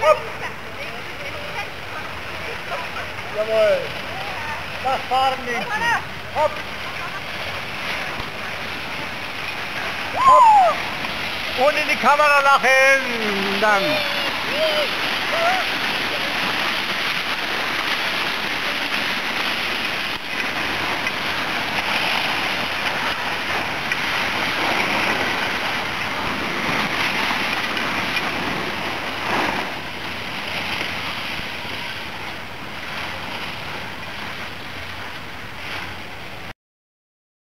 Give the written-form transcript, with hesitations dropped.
Hopp. Jawohl. Das fahren nicht. Hopp. Hopp. Und in die Kamera lachen. Dann.